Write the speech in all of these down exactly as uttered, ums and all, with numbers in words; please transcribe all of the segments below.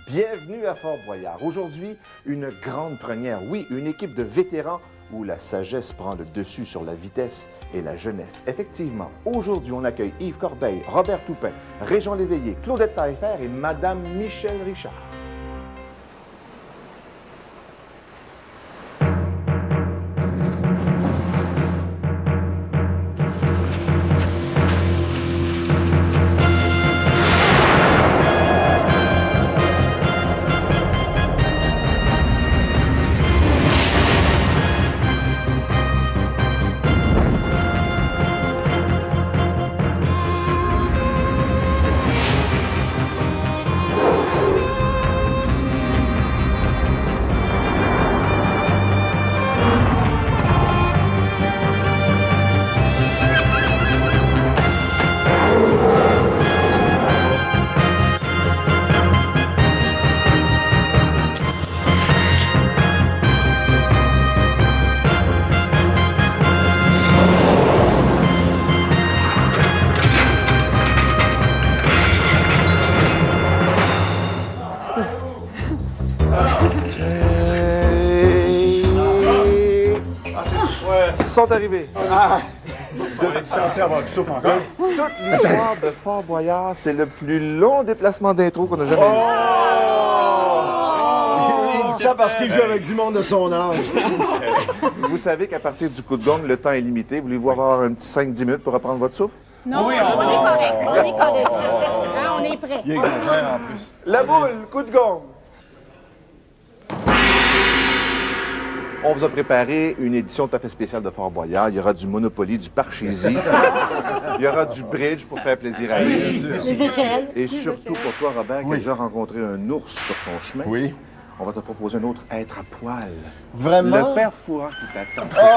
Bienvenue à Fort-Boyard. Aujourd'hui, une grande première. Oui, une équipe de vétérans où la sagesse prend le dessus sur la vitesse et la jeunesse. Effectivement, aujourd'hui, on accueille Yves Corbeil, Robert Toupin, Régent Léveillé, Claudette Taillefer et Madame Michèle Richard. Sont arrivés. Ah. De... On est censé avoir du souffle encore. Toute l'histoire de Fort-Boyard, c'est le plus long déplacement d'intro qu'on a jamais eu. Oh! Il dit ça parce qu'il joue avec du monde de son âge. Vous savez qu'à partir du coup de gong, le temps est limité. Voulez-vous avoir un petit cinq dix minutes pour reprendre votre souffle? Non, oui, on, on est correct. On est correct. Hein, on est prêt. Il est contraire en plus. La boule, coup de gong. On vous a préparé une édition tout à fait spéciale de Fort-Boyard. Il y aura du Monopoly, du Parchésie. Il y aura du bridge pour faire plaisir à Yves. Et surtout pour toi, Robert, qui a déjà rencontré un ours sur ton chemin. Oui. On va te proposer un autre être à poil. Vraiment? Le père Fouras qui t'attend. Oh!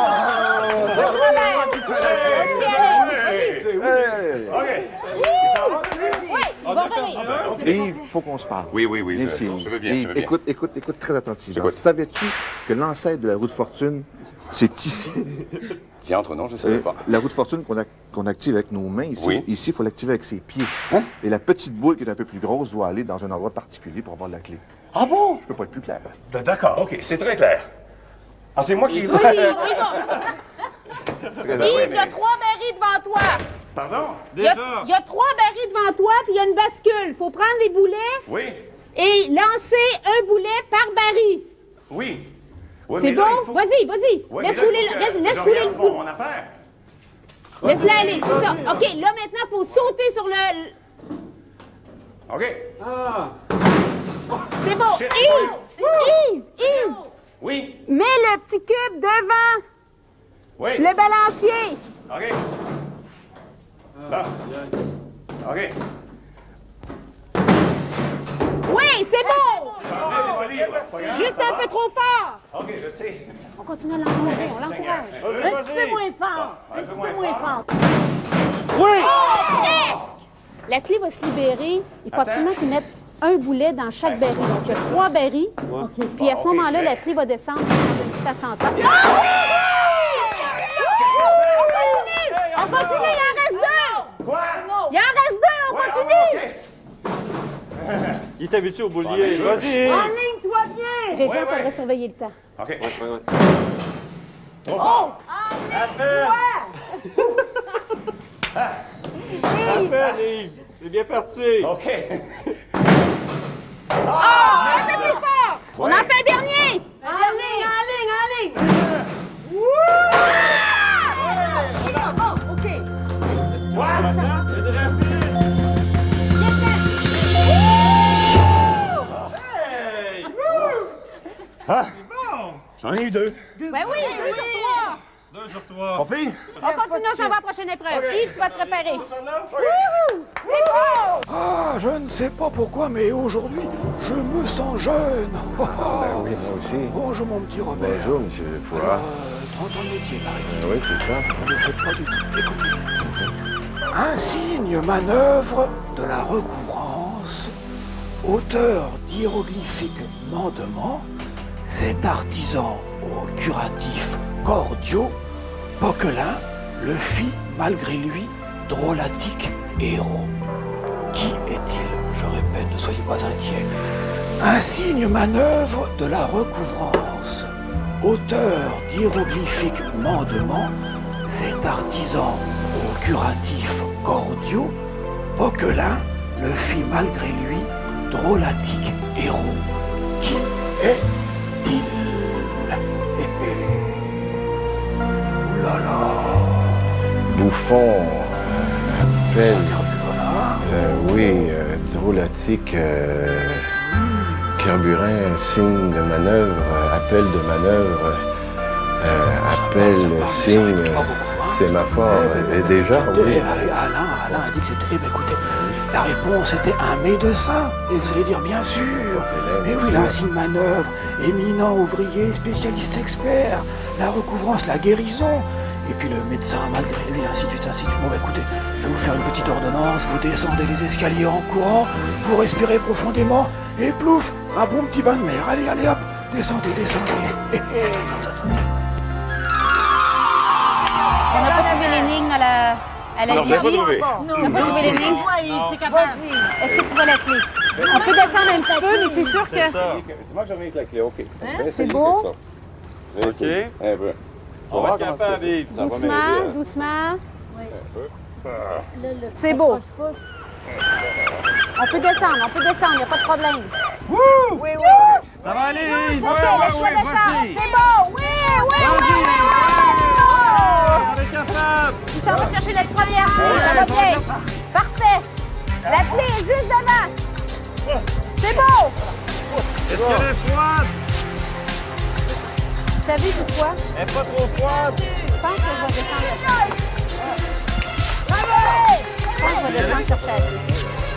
Yves, il faut qu'on se parle. Oui, oui, oui, je, Ici, je veux bien, Yves, je veux bien. Écoute, écoute, écoute très attentivement. J'écoute. Savais-tu que l'ancêtre de la roue de fortune, c'est ici? Tiens, entre non, je ne savais Euh, pas. La roue de fortune qu'on a- qu'on active avec nos mains, ici, Oui. ici, il faut l'activer avec ses pieds. Hein? Et la petite boule qui est un peu plus grosse doit aller dans un endroit particulier pour avoir la clé. Ah bon? Je peux pas être plus clair. Ben, d'accord, OK, c'est très clair. Ah, c'est moi qui... Oui, oui, Très Yves, bien. il y a trois barils devant toi. Pardon? Il y, a, il y a trois barils devant toi, puis il y a une bascule. Il faut prendre les boulets Oui, et lancer un boulet par baril. oui. Oui, C'est mais là, bon? il faut- Vas-y, vas-y. Oui, laisse mais là, rouler, il le- faut laisse, que laisse je rouler regarde le pour coup. mon affaire. Laisse-la aller, c'est ça. OK, là, maintenant, il faut sauter sur le... OK. C'est bon. Shit. Yves! Yves! Yves! Oui, Mets le petit cube devant oui. le balancier. OK. Là. OK. Oui, c'est bon. Je suis en train de démolir, là, c'est pas grave. Juste un peu trop fort. OK, je sais. On continue à l'encourager, on l'encourage. Un petit peu moins fort. Un peu moins fort. Oh, presque! La clé va se libérer. Il faut absolument qu'ils mettent un boulet dans chaque baril. Donc, il y a trois barils. Puis à ce Ok, moment-là, je la fais. clé va descendre dans un petit ascenseur. Ah! On continue! On continue, il en reste deux! Quoi? Il en reste deux, on Ouais, continue! OK. Il est habitué au boulier. Vas-y! Enligne-toi bien! Régent, il Ouais, ouais. faudrait surveiller le temps. OK. Trop fort. Yves! C'est bien parti! OK. Un peu plus fort! On en fait un dernier! Enligne, enligne, enligne! Ah! Bon, OK. Quoi? J'en ai eu deux. Ben oui, deux sur trois! Deux sur trois. Mon fille? On continue, on s'en va à la prochaine épreuve. Yves, tu vas te préparer. Wouhou! C'est bon! Ah, je ne sais pas pourquoi, mais aujourd'hui, je me sens jeune. Oui, moi aussi. Bonjour, mon petit Robert. Bonjour, monsieur Euh, Fouras. trente ans de métier, paraît-il. Oui, c'est ça. Vous ne le faites pas du tout. Écoutez. Un signe manœuvre de la recouvrance, auteur d'hiéroglyphiques mandements, cet artisan aux curatifs cordiaux, Poquelin le fit malgré lui drôlatique héros. Qui est-il? Je répète, ne soyez pas inquiets. Un signe manœuvre de la recouvrance. Auteur d'hiéroglyphiques mandements, cet artisan aux curatifs cordiaux, Poquelin le fit malgré lui drôlatique héros. Qui est-il? Ouh là là. Bouffon, appel, Voilà. euh, oui, euh, drôlatique, euh, carburant, signe de manœuvre, euh, appel de manœuvre, euh, appel, signe, Pas beaucoup, hein. sémaphore, Eh ben, et ben, déjà, ben, oui. eh, Alain, Alain a dit que c'était... Eh ben, écoutez, la réponse était un médecin. Et vous allez dire, bien sûr. Mais oui, il a un signe manœuvre. Éminent ouvrier, spécialiste expert. La recouvrance, la guérison. Et puis le médecin, malgré lui, ainsi de suite, ainsi de suite. Bon, bah, écoutez, je vais vous faire une petite ordonnance. Vous descendez les escaliers en courant. Vous respirez profondément. Et plouf, un bon petit bain de mer. Allez, allez, hop. Descendez, descendez. Hé, hé. On n'a pas trouvé l'énigme à la, à la Non, j'ai pas vigie. trouvé. On n'a pas trouvé l'énigme. Toi, il était capable. Est-ce que tu vois la clé? On peut descendre un petit peu, mais c'est sûr que... C'est ça. Dis-moi que je reviens avec la clé, OK. C'est beau. OK. Un peu. On va être capable, Yves. Doucement, doucement. C'est beau. On peut descendre, on peut descendre, il n'y a pas de problème. Oui, oui. Ça va aller, Yves. OK, Ouais, ouais, laisse-toi ouais, descendre. vas-y. C'est beau. Oui, oui, oui, oui, oui, On est capable. oui. Il s'en va chercher notre première clé. Ça va bien. Parfait. La clé est juste devant. C'est beau. Est-ce qu'elle est froide? Vous savez pourquoi? Elle est pas trop froide. Je pense que je vais descendre. Je pense que je vais descendre chercher la clé.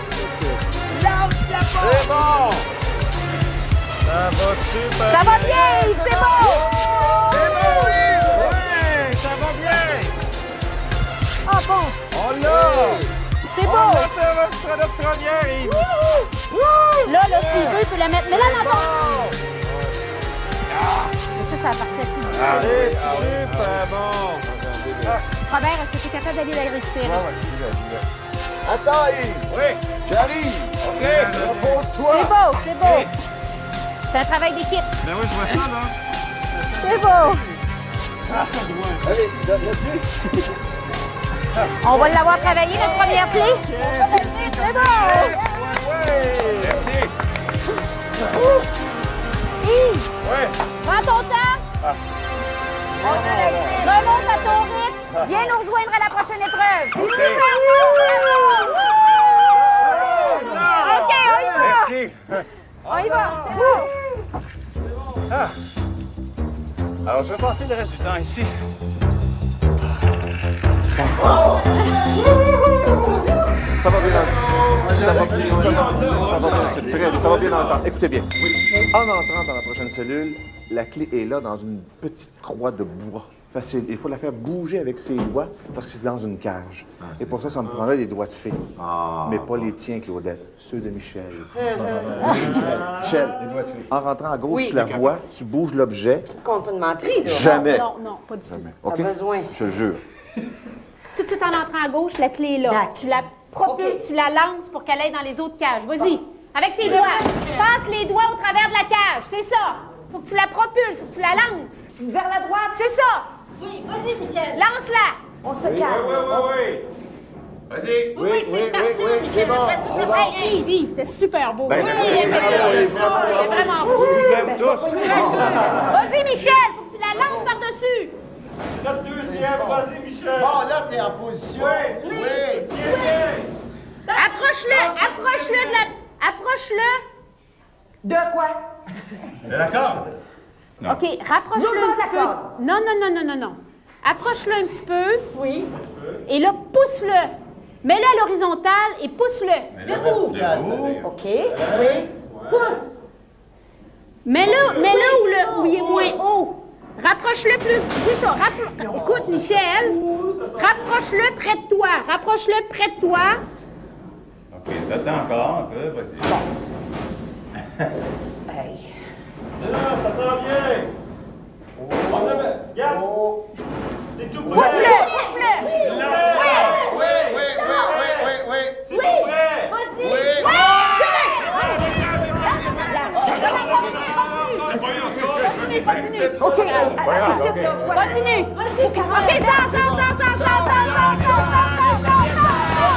C'est bon. Ça va super. Ça va bien, c'est beau. C'est bon, Yves. Ouais, ça va bien. Ah bon, On l'a. c'est On beau. l'a fait notre, notre première, Yves. Là, là, s'il veut, il peut la mettre. Mais là, dans ton... Mais ça, ça appartient à plus difficile. C'est super bon. Robert, est-ce que tu es capable d'aller la récupérer? Attends, Yves! Oui. J'arrive! OK. Repose-toi! C'est beau, c'est beau. C'est un travail d'équipe. Ben oui, je vois ça, là. C'est beau. Allez, donne-le-tu! On va l'avoir travaillé, notre première clé. C'est beau. Merci. Yves, Oui. prends ton temps. Remonte à ton rythme. Viens nous rejoindre à la prochaine épreuve. C'est super beau. OK, on y va. Merci. On y va, c'est beau. Alors, je vais passer le reste du temps ici. Ça va bien entendre. Ça va bien, ça va, ça va bien, c'est très bien, ça va bien entendre. Écoutez bien. En entrant dans la prochaine cellule, la clé est là dans une petite croix de bois. Facile. Il faut la faire bouger avec ses doigts parce que c'est dans une cage. Et pour ça, ça me prendrait des doigts de fée. Mais pas les tiens, Claudette. Ceux de Michel. Michel, en rentrant à gauche, Oui. tu la vois, tu bouges l'objet. Compte pas de mentir, là. Jamais. Non, non, pas du tout. OK? T'as besoin. Je te jure. Tout de suite en entrant à gauche, la clé est là. D'accord. Tu la propulses, OK. tu la lances pour qu'elle aille dans les autres cages. Vas-y, avec tes doigts. Passe les doigts au travers de la cage. C'est ça. Faut que tu la propulses, faut que tu la lances. Vers la droite. C'est ça. Oui, vas-y, Michel. Lance-la. On se Oui, calme. oui, oui, oui. Vas-y. Oui, oui, c'est parti, Michel. Vas-y, Hey, Yves, Yves, c'était super beau. Ben, oui, merci. il est Bravo, Yves, bravo, il est vraiment beau. Je vous aime tous. Vas-y, Michel, faut que tu la lances par-dessus. Notre deuxième, vas-y, Michel. Bon, là, t'es en position. Oui, oui. Tiens bien. Approche-le, approche-le de la... Approche-le. De quoi? De la corde. OK, rapproche-le Non, un petit peu. d'accord. Non, non, non, non, non, non. Approche-le un petit peu. Oui. Et là, pousse-le. Mets-le à l'horizontale et pousse-le. Debout. OK. Oui. Pousse. Mets-le, mets-le où, le, où il est moins haut. Rapproche-le plus. C'est ça. rappro- Écoute, Michel, rapproche-le près de toi. Rapproche-le près de toi. OK, t'attends encore un peu, vas-y. Hey. Non, non, ça sent bien. On le met. Regarde. C'est tout prêt. Pousse-le, pousse-le. Oui, oui, oui, oui, oui, oui. C'est tout prêt. Vas-y. Oui. Oui. Continue. OK, ça, ça, ça, ça, ça, ça, ça, ça, ça,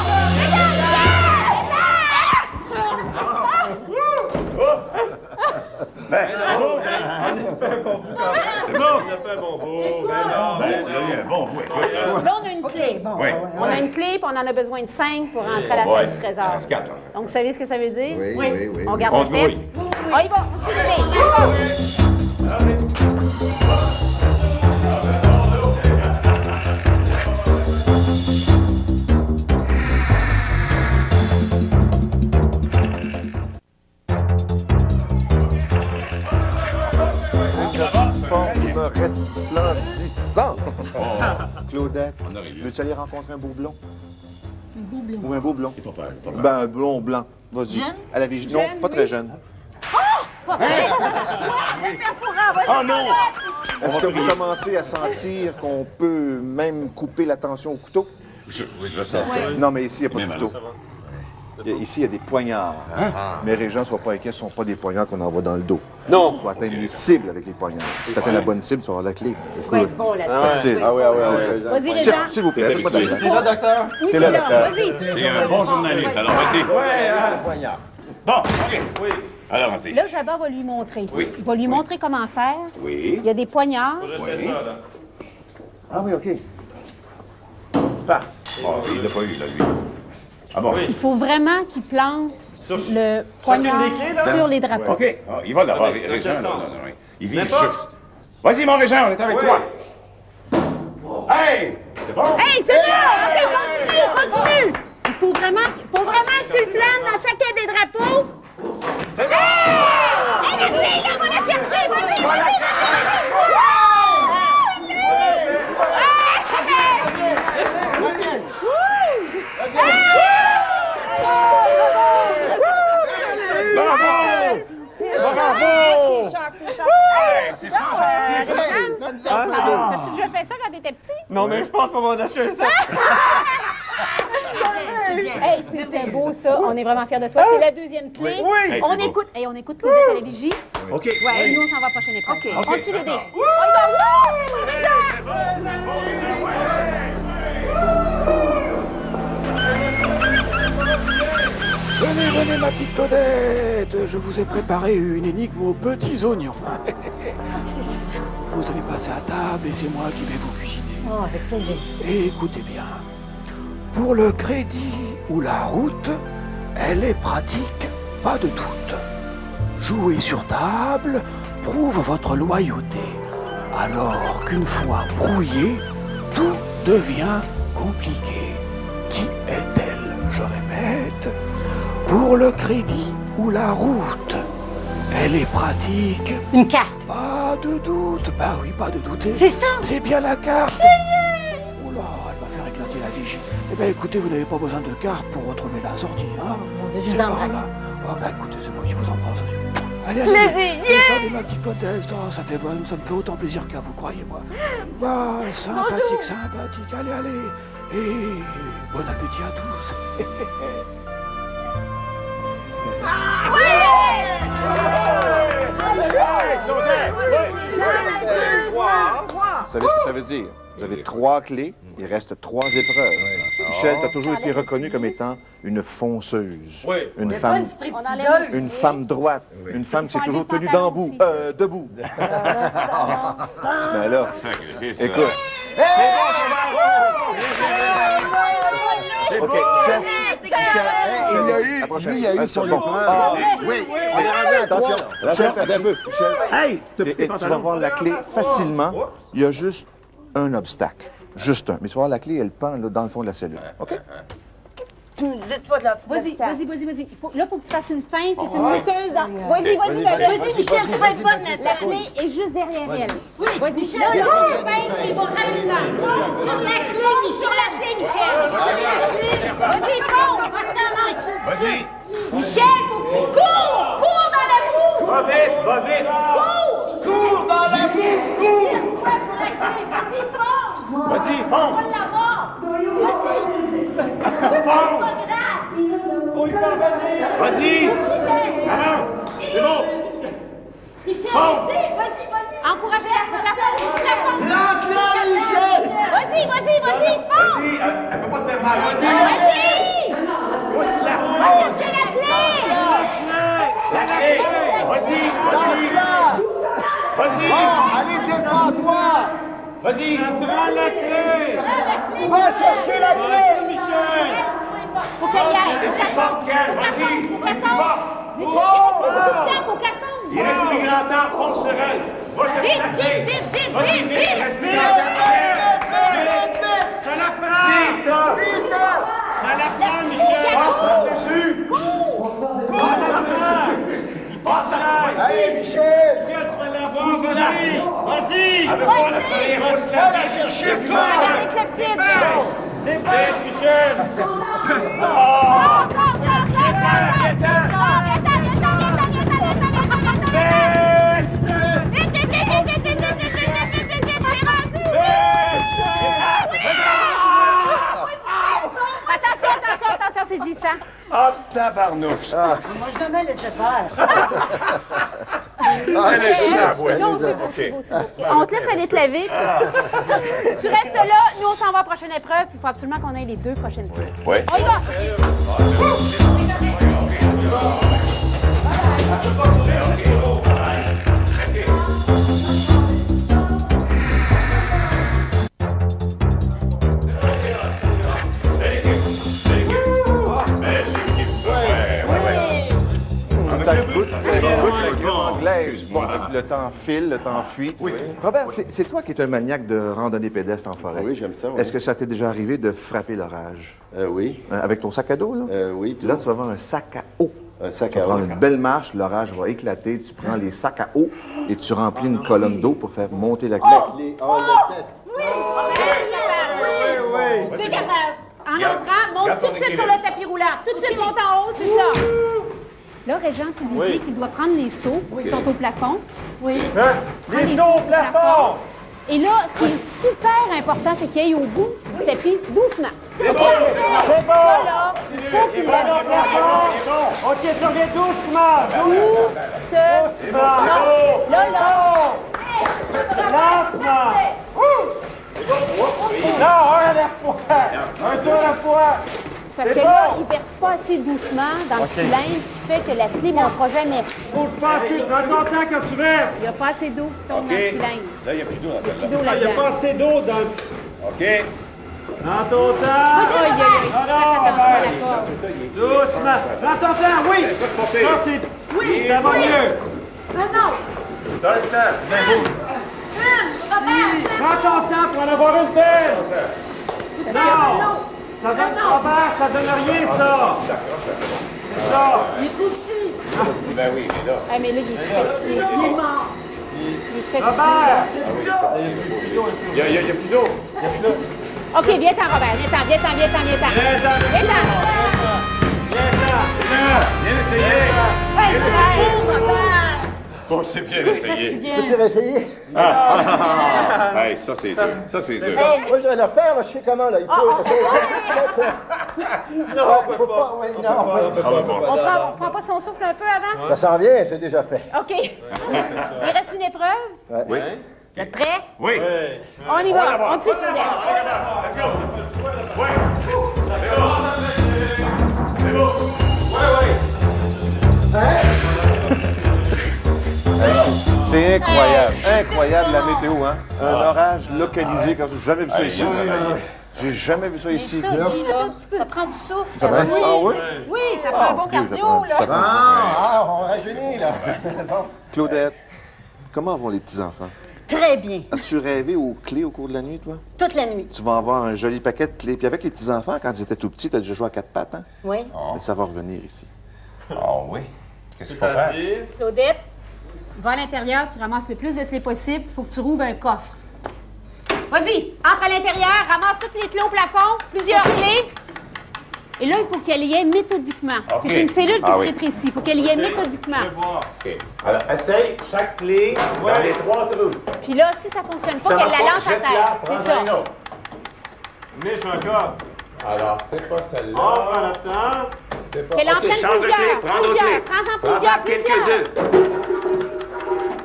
Ben, bravo! C'est bon! Il a fait un bon bout! Ben non! Ben, c'est un bon bout, écoute. Là, on a une clé. Bon, Oui. On a une clé, puis on en a besoin de cinq pour rentrer à la salle Ouais. du trésor. Il reste quatre, là. Donc, vous savez ce que ça veut dire? Oui, oui, oui. On garde On la se tête. grouille. On y va. On s'y va. Forme resplendissant. Claudette, On arrive. veux-tu aller rencontrer un beau blond? Un beau blond? Ou un beau blond? C'est pas peur, c'est pas peur. Ben, un blond blanc. Vas-y. Jeune? À la vigie. Non, Jeune, pas oui. très jeune. Oh non! Est-ce que vous commencez à sentir qu'on peut même couper la tension au couteau? Je, je sens ça. Non, mais ici, il n'y a pas Mais de couteau. Il y a- Ici, il y a des poignards. Mais les gens ne soient pas inquiets, ce ne sont pas des poignards qu'on envoie dans le dos. Non! Il faut atteindre les cibles avec les poignards. Si tu atteins la bonne cible, tu vas avoir la clé. Faut être bon là-dedans. Facile. Ah oui, ah oui, ah oui. Vas-y, les S'il gens. s'il vous plaît, T'es faites-moi de la habitué. place. C'est là, docteur? Oui, C'est c'est là, là. docteur. Vas-y. C'est un bon journaliste, alors vas-y. Ouais! hein. Poignard. Bon, OK. Oui! Alors, vas-y. Là, Jabba va lui montrer. Oui. Il va lui montrer comment faire. Oui. Il y a des poignards. Faut que je sais ça, là. Ah oui, OK. Pas. Oh, il l'a pas eu, là, lui. Ah bon? Oui. Il faut vraiment qu'il plante Sur... le poignard des clés, là? sur les drapeaux. OK. Ah, il va l'avoir, Dans quel Régent. là, sens? non, non, non. Il vise N'importe. juste. Vas-y, mon Régent, on est avec Oui. toi. Hey! C'est bon? Hey, c'est bon! OK, continue, continue! Il faut vraiment, faut vraiment que tu le plantes dans chacun des drapeaux. C'est bon! Hey, la clé, là, va la chercher! Vas-y, vas-y, vas-y! Bravo! Bravo! Hey, c'est fantastique! T'as-tu déjà fait ça quand t'étais petit? Non, mais je pense qu'on va en acheter ça! Hey, c'était beau ça. On est vraiment fiers de toi. C'est la deuxième clé. Oui. Hey, On c'est beau. écoute, hey, on écoute Claudette à la vigie. OK. Ouais, nous on s'en va à la prochaine épreuve. OK. On tue les dés. On y va. Wouh! Jean! Venez, venez, ma petite Claudette, je vous ai préparé une énigme aux petits oignons. Vous allez passer à table et c'est moi qui vais vous cuisiner. Oh, avec plaisir. Et écoutez bien, pour le crédit ou la route, elle est pratique, pas de doute. Jouer sur table prouve votre loyauté, alors qu'une fois brouillé, tout devient compliqué. Qui est-elle, je répète? Pour le crédit ou la route, elle est pratique, Une carte. pas de doute. Bah oui, pas de doute. C'est ça. C'est bien la carte. Oh là, elle va faire éclater la vigie. Eh bien, écoutez, vous n'avez pas besoin de carte pour retrouver la sortie, hein? Mon Dieu, je C'est vous par embrasse. là. Oh bah écoutez, c'est moi qui vous embrasse. Allez, allez, Plaisir, allez. yeah. Descendez, ma petite Claudette. Oh, ça, fait, ça me fait autant plaisir qu'à vous, croyez-moi. Va, sympathique, sympathique. Allez, allez. Et bon appétit à tous. Vous savez ce que ça veut dire? Vous avez trois clés, il reste trois épreuves. Michel, tu as toujours été reconnue comme étant une fonceuse. Oui. Une Pas femme, une stripteaseuse. une femme droite, une femme qui est Faut toujours enlever le tenue pantalon debout. aussi. Euh, debout. Mais alors, Sacrifice. écoute. OK, Michel. Michel, Il y a eu, la prochaine. lui, il y a eu Ah, son bon. épreuve. Ah, Oui, on est rendu à Attention, toi. Michel, t'as dit- Michel, Hey, t'as et- pris et tes tu vas pantalons. voir la clé facilement. Il y a juste un obstacle. Juste un. Mais tu vas voir la clé, elle pend là, dans le fond de la cellule. OK? Tu me disais, toi, de Vas-y, l'obstacle. vas-y, vas-y, vas-y. Il faut- Là, il faut que tu fasses une feinte. C'est une muqueuse dans. Vas-y, vas-y, vas-y. Vas-y, Michel, tu vas être bonne La là-dessus. clé est juste derrière elle. Oui, Vas-y, Michel, là, là, oui. on feinte, il va rapidement. Sur la clé, Sur la clé, Michel. Sur la clé. Vas-y, fonce. Vas-y. Michel, faut que tu cours. Cours dans la boue. Va vite, va vite. Cours dans la boue. Cours. Vas-y, fonce. Vas-y. Avance. C'est bon. Michel, vas-y, vas-y. Encourage-la, faut que la fonce. La vas-y, fonce! Vas-y, elle, elle peut pas te faire mal. Vas-y. Vas-y! Pousse-la. Va chercher la clé! La clé. Vas-y, vas-y. Vas-y. Oh, allez, défends-toi! Vas-y. Prends la clé! Va chercher la Vas-y, clé! Michel! Faut qu'elle y aille! Faut qu'elle Forte qu'elle. fonce! Vas-y. Faut qu'elle Plus fort. fonce! Dis-tu qu'il reste pas beaucoup de temps? Faut qu'elle fonce! Il reste plus grand temps. Fonce sur elle. Va chercher Vite, la clé. vite, vite, vite, Vas-y, vite, vite. vite! Il reste plus grand temps. Ça la prend! Vite. Ça la prend, Michel! Passe par-dessus. Passe par-dessus. Passe à Allez, Michel! Michel, tu vas l'avoir, vas-y! Vas-y! Elle veut pas la soleil. Va la chercher, On toi! va garder le clepsydre! Dépêche, Michel! Sors, sors, sors, sors, sors, sors! Sors, viens-t'en, viens-t'en, viens-t'en, viens-t'en, viens-t'en, viens-t'en, viens-t'en! Vite, vite, vite, vite, vite, vite, vite, vite, vite, vite, vite, vite, t'es rendu! Attention, attention, attention, c'est glissant. Oh, tabarnouche. Moi, je vais me laisser faire. Elle est chère, ouais. Non, c'est beau, c'est beau, c'est beau. On te laisse aller te laver. Tu restes là, nous on s'en va à la prochaine épreuve, puis il faut absolument qu'on ait les deux prochaines clés. Oui. On y va! Bon, le temps file, le temps fuit. Oui. Robert, c'est c'est toi qui es un maniaque de randonnée pédestre en forêt. Oui, j'aime ça, oui. Est-ce que ça t'est déjà arrivé de frapper l'orage? Euh, oui. Hein, avec ton sac à dos, là? Euh, oui, tout. Là, tu vas avoir un sac à eau. Un sac Tu vas à prendre eau. une belle marche, l'orage va éclater, tu prends les sacs à eau et tu remplis une colonne d'eau pour faire monter la clé. Les oh, le sept. Oui! Oui, T'es capable! En entrant, monte garde tout ton de suite équilibre. sur le tapis roulant. Tout de suite, monte en haut, c'est ça. Là, Régent, tu lui dis qu'il doit prendre les seaux qui sont au plafond. Oui. Hein? Prends Les sauts au plafond! Et là, ce qui est super important, c'est qu'il aille au bout du tapis doucement. C'est bon! C'est bon! Là, là, faut qu'il Pas au lève. plafond! OK, tu reviens doucement! Où se... Doucement! Là, là. Lentement! Non, un à la fois! Un saut à la fois! C'est parce C'est que là, bon. il verse pas assez doucement dans le cylindre, ce qui fait que la clé ne montera jamais. Bouge pas assez, prends ton temps quand tu verses! Il n'y a pas assez d'eau qui tombe dans le cylindre. Là, il n'y a plus d'eau dans Il y a celle-là. plus d'eau Il n'y a là-dedans. pas assez d'eau dans le... OK. Prends ton temps! Aïe, aïe, aïe. Non, Fais non, attention à la ben, corde. C'est ça, il est... Doucement! Prends ton temps, oui! Ça, c'est pas pire. Ça, c'est... Oui! Ça va mieux! Non, non. T'as le temps. Prends ton temps pour en avoir une belle! Non! Ça donne Robert, ça donne rien, ça! C'est ça! Il est tout petit. Ben oui, mais là... Ah, mais là, il est fatigué. Il est mort. Il est fatigué. Robert! Il y a, il y a, il y a plus d'eau. OK, viens-t'en, Robert. Viens-t'en, viens-t'en, viens-t'en, viens-t'en. Viens-t'en, Viens-t'en. Viens-t'en! Viens essayer. Hey, c'est beau, Robert. Bon, c'est bien essayé. Peux-tu réessayer? Hey, ça, c'est dur. Ça, c'est dur. Moi, je vais le faire, là, je sais comment, là. Il faut... Non, on peut faut pas! pas, oui, non. On peut pas, on peut pas. On prend, on prend pas son souffle un peu avant? Ça s'en vient, c'est déjà fait. OK. Il reste une épreuve. Oui. Vous êtes prêts? Oui. On y va. On te suit, Claudette. C'est beau. C'est incroyable, incroyable la météo, hein? Un orage localisé, comme ça. J'ai jamais vu ça ici. J'ai jamais vu ça Mais ici. ça, Guy, là, ça prend du souffle. Ça prend- Oui. Ah oui? Oui, ça prend un bon Dieu, ça cardio, prend- ça là. prend- Ah, ah, on rajeunit, là. Bon. Claudette, comment vont les petits-enfants? Très bien. As-tu rêvé aux clés au cours de la nuit, toi? Toute la nuit. Tu vas avoir un joli paquet de clés. Puis avec les petits-enfants, quand ils étaient tout petits, tu as déjà joué à quatre pattes, hein? Oui. Mais ça va revenir ici. Ah oui. Qu'est-ce qu'il faut faire? C'est-à-dire... Claudette, va à l'intérieur, tu ramasses le plus de clés possible. Il faut que tu rouvres un coffre. Vas-y, entre à l'intérieur, ramasse toutes les clés au plafond, plusieurs clés. Et là, il faut qu'elle y ait méthodiquement. OK. C'est une cellule qui Ah se oui. rétrécit. Il faut qu'elle y ait méthodiquement. Je vais voir. OK. Alors, essaye chaque clé dans les trois trous. Puis là, si ça fonctionne Ça pas, qu'elle marche la pas, lance à jette-la, terre. prends-en C'est ça. une autre. Mais je suis encore. Alors, c'est pas On celle-là. prend le temps. C'est pas... Qu'elle en OK, prenne change de clé. plusieurs. Prends d'autres Plusieurs. clés. Prends-en Prends-en plusieurs, plusieurs. quelques-unes.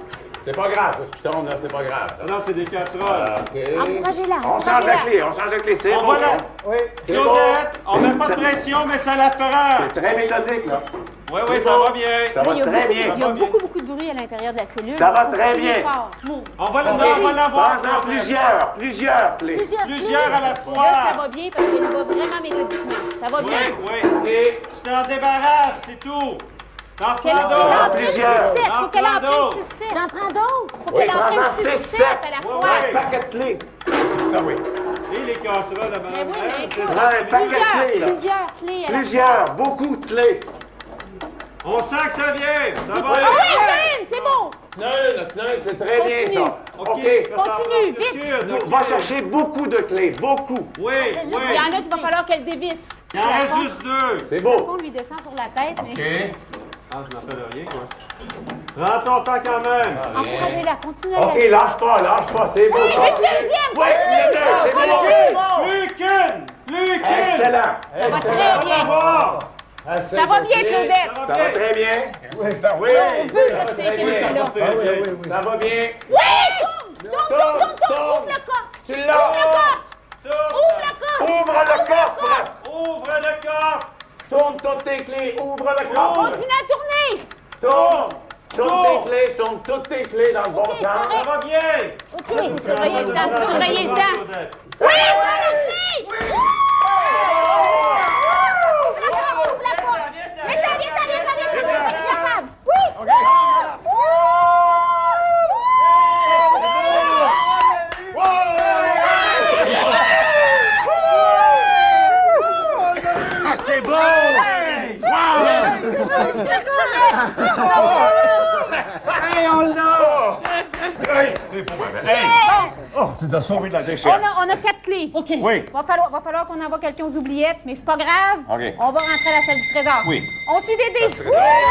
C'est pas grave, ce qui tombe, là, c'est pas grave. Ah non, c'est des casseroles. Ah, OK. Encouragez-la. On change la clé, on change la clé, c'est On bon. va la... Oui. C'est bon. Claudette, on met pas de pression, mais ça la prend. C'est très méthodique, là. Oui, C'est oui, ça bon. va bien. Ça va Il y a très beaucoup- bien. Il y a beaucoup, beaucoup de bruit à l'intérieur de la cellule. Ça va Faut très crier bien. fort. On va, la- non, on va l'avoir. Prends-en Claudette. plusieurs, plusieurs clés. Plusieurs à la Là, ça fois. va bien parce qu'il va vraiment méthodiquement. Ça va Oui, bien. oui. OK. Tu t'en débarrasses, c'est tout. T'en Qu'elle prends qu'elle en d'autres. prenne plusieurs. six sept. Faut qu'elle en En prends prenne six sept. J'en prends d'autres. Faut Oui, qu'elle en prenne prends-en six six, sept sept. à la Ouais, fois. ouais. Un paquet de clés. Ah oui. Et les casseroles à madame. Mais oui, mais Elle, c'est écoute. ça. Prends un paquet de Plusieurs, clés, là. plusieurs clés à la fois. Plusieurs, beaucoup de clés. On sent que ça vient. Ça va Ah aller. oui, Ben, c'est bon. Snell, Snell, c'est très bien, Continue. ça. OK. OK. ça s'en Continue, prend plus vite. qu'une, OK. Va chercher beaucoup de clés, beaucoup. Oui, Il y oui. en a qu'il va falloir qu'elle dévisse. Il en reste juste deux. C'est Le beau. fond lui descend sur la tête, mais OK. Ah, je n'en fais de rien, quoi. Prends ton temps quand même. encouragez-la, continuez à OK, la... lâche pas, lâche pas, c'est beau. Une deuxième, Oui, le deux, c'est bon. Plus qu'une. Plus qu'une. Excellent. Ça va Excellent. très On va bien. l'avoir. Assez Ça va de bien, clés. Claudette. Ça va très bien. Oui, oui. On veut Ça va ça, c'est très que bien. c'est là. Très bien. Ça va bien. Oui! Tourne, tourne, tourne, tourne, tourne, Tourne. ouvre le coffre! Tu l'as. Ouvre le coffre! Ouvre le coffre. Ouvre le coffre. Tourne toutes tes clés. Ouvre le coffre. Continue à tourner! Tourne. Tourne Tourne. tes clés. Tourne toutes tes clés dans le bon sens. Ça va bien. OK, surveillez le temps, surveillez le temps. Claudette. Oui, voilà la clé! Ouvre la porte, ouvre la porte! Viens-t'en, viens-t'en, viens-t'en, viens-t'en, viens-t'en, viens-t'en, capable! Oui! Ah, c'est bon. Hey, on l'a. Hey, c'est bon. Hey. Oh, tu nous as sauvé de la On déchetterie. a, on a quatre clés. OK. Oui. Va falloir, va falloir qu'on envoie quelqu'un aux oubliettes, mais c'est pas grave. OK. On va rentrer à la salle du trésor. Oui. On suit des dés.